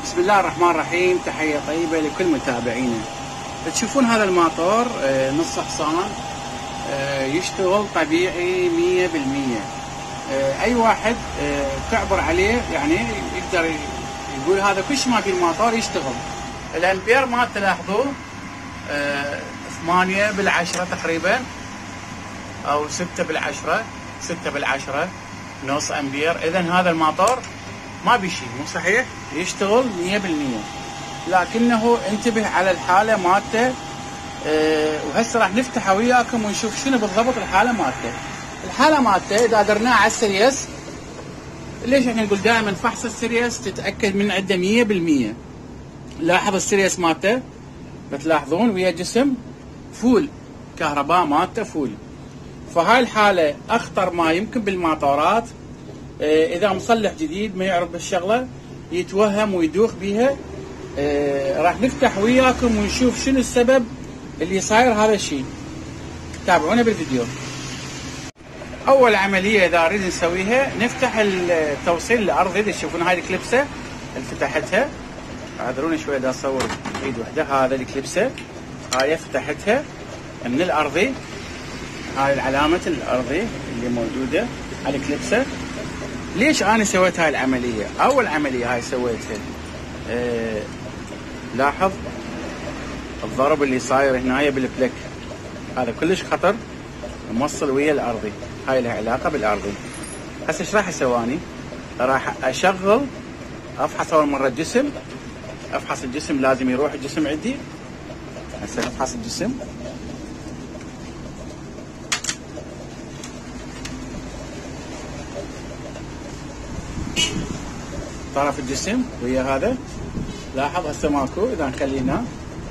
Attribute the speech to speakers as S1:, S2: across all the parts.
S1: بسم الله الرحمن الرحيم. تحية طيبة لكل متابعينا. تشوفون هذا الماطور نص حصان يشتغل طبيعي 100%. أي واحد تعبر عليه يعني يقدر يقول هذا كل شيء ما في الماطور يشتغل. الأمبير ما تلاحظوه 8/10 تقريبا أو 6/10 6/10 نص أمبير. إذا هذا الماطور ما بشيء، مو صحيح، يشتغل 100%. لكنه انتبه على الحالة مالته. وهسه راح نفتحه وياكم ونشوف شنو بالضبط الحالة مالته. الحالة مالته إذا درناه على السيريس، ليش احنا نقول دائما فحص السيريس تتأكد من عنده 100%. لاحظ السيريس مالته، بتلاحظون ويا جسم فول، كهرباء مالته فول. فهاي الحالة أخطر ما يمكن بالماطورات. إذا مصلح جديد ما يعرف بالشغلة يتوهم ويدوخ بيها. راح نفتح وياكم ونشوف شنو السبب اللي صاير هذا الشيء. تابعونا بالفيديو. أول عملية إذا نريد نسويها نفتح التوصيل الأرضي. اللي تشوفون هاي الكليبسة اللي فتحتها، اعذروني شوي دا أصور إيد وحدة. هذا الكليبسة هاي فتحتها من الأرضي. هاي العلامة الأرضي اللي موجودة على الكليبسة. ليش أنا سويت هاي العملية؟ أول عملية هاي سويتها لاحظ الضرب اللي صاير هنا بالبلك، هذا كلش خطر، موصل ويا الأرضي. هاي لها علاقة بالأرضي. هسه ايش راح اسواني؟ راح اشغل افحص اول مرة الجسم. افحص الجسم، لازم يروح الجسم عندي. هسه افحص الجسم. طرف الجسم ويا هذا، لاحظ هسه ماكو. اذا نخلينا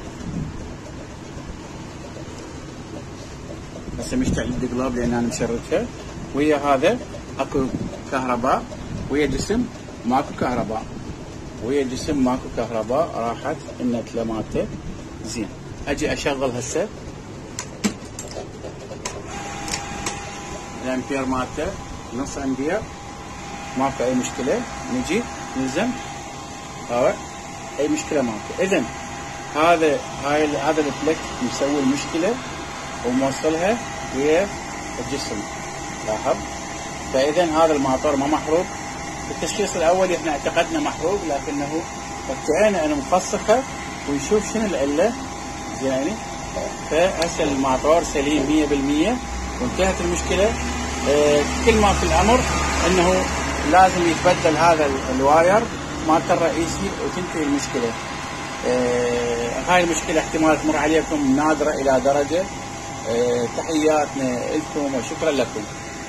S1: هسه مشتعل الدقلاب لان انا مشرتها. ويا هذا اكو كهرباء، ويا جسم ماكو كهرباء، ويا جسم ماكو كهرباء. راحت النتله مالته زين. اجي اشغل هسه الامبير مالته نص امبير، ماكو اي مشكله. نجي نلزم هاي اي مشكله ماكو. اذا هذا البلك مسوي المشكله وموصلها ويا الجسم، لاحظ. فاذا هذا الماطور ما محروق. التشخيص الاولي احنا اعتقدنا محروق، لكنه ابتعينا انه مفسخه ونشوف شنو العله. يعني فهسه الماطور سليم 100% وانتهت المشكله. كل ما في الامر انه لازم يتبدل هذا الواير مالته الرئيسي وتنتهي المشكله. هاي المشكله احتمال تمر عليكم، نادره الى درجه. تحياتنا لكم وشكرا لكم.